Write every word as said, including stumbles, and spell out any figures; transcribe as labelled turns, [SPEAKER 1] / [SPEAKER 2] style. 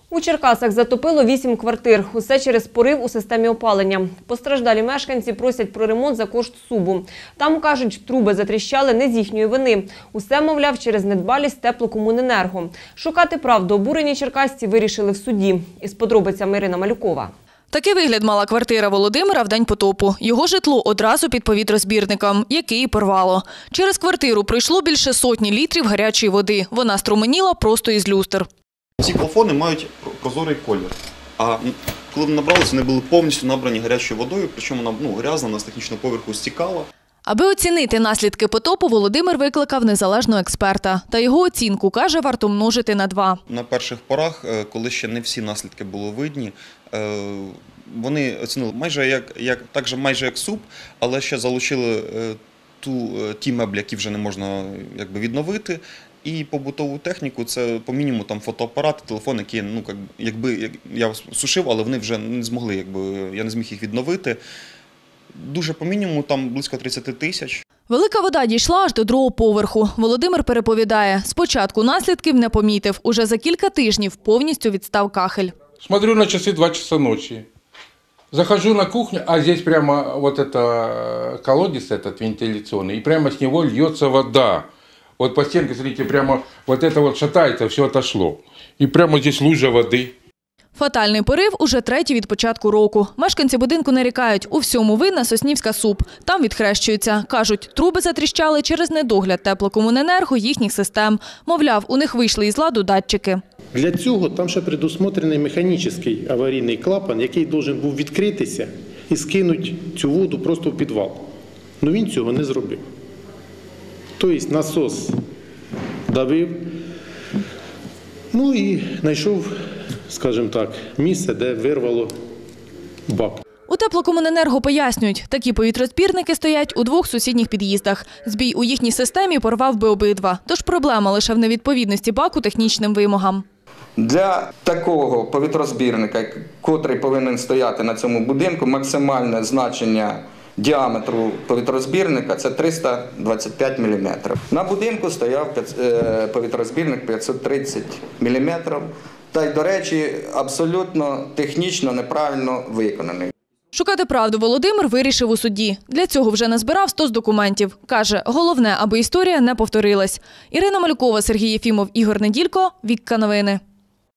[SPEAKER 1] У Черкасах затопило вісім квартир. Усе через порив у системі опалення. Постраждалі мешканці просять про ремонт за кошт субу. Там, кажуть, труби затріщали не з їхньої вини. Усе, мовляв, через недбалість Теплокомуненерго. Шукати правду обурені черкасці вирішили в суді. Із подробицями Ірина Малюкова.
[SPEAKER 2] Такий вигляд мала квартира Володимира в день потопу. Його житло одразу під повітрозбірником, який і порвало. Через квартиру пройшло більше сотні літрів гарячої води. Вона струменіла просто із люстр.
[SPEAKER 3] Ці плафони мають прозорий колір, а коли вони набралися, вони були повністю набрані гарячою водою, причому вона ну, грязна, вона з технічного поверху стікала.
[SPEAKER 2] Аби оцінити наслідки потопу, Володимир викликав незалежного експерта. Та його оцінку, каже, варто множити на два.
[SPEAKER 3] На перших порах, коли ще не всі наслідки були видні, вони оцінили майже як, як, так же майже як СУБ, але ще залучили ту, ті меблі, які вже не можна якби, відновити. І побутову техніку, це по мінімуму там фотоапарати, телефони, які, ну, якби я сушив, але вони вже не змогли, якби я не зміг їх відновити. Дуже по мінімуму, там близько тридцять тисяч.
[SPEAKER 2] Велика вода дійшла аж до другого поверху. Володимир переповідає, спочатку наслідків не помітив, уже за кілька тижнів повністю відстав кахель.
[SPEAKER 4] Смотрю на часы два часа ночи. Захожу на кухню, а здесь прямо вот это колодец этот вентиляционный, и прямо с него льется вода. Вот по стенке, смотрите, прямо вот это вот шатается, все отошло. И прямо здесь лужа воды.
[SPEAKER 2] Фатальний порив уже третій від початку року. Мешканці будинку нарікають, у всьому винна Соснівська СУБ. Там відхрещуються. Кажуть, труби затріщали через недогляд Теплокомуненерго їхніх систем. Мовляв, у них вийшли із ладу датчики.
[SPEAKER 5] Для цього там ще предусмотрений механічний аварійний клапан, який має був відкритися і скинути цю воду просто в підвал. Але він цього не зробив. Тобто насос давив, ну і знайшов, скажімо так, місце, де вирвало бак.
[SPEAKER 2] У Теплокомуненерго пояснюють, такі повітрозбірники стоять у двох сусідніх під'їздах. Збій у їхній системі порвав би обидва. Тож проблема лише в невідповідності баку технічним вимогам.
[SPEAKER 6] Для такого повітрозбірника, котрий повинен стояти на цьому будинку, максимальне значення діаметру повітрозбірника – це триста двадцять п'ять міліметрів. На будинку стояв повітрозбірник п'ятсот тридцять міліметрів. Та й, до речі, абсолютно технічно неправильно виконаний.
[SPEAKER 2] Шукати правду Володимир вирішив у суді. Для цього вже назбирав сто документів. Каже, головне, аби історія не повторилась. Ірина Малюкова, Сергій Єфімов, Ігор Неділько, Вікка Новини.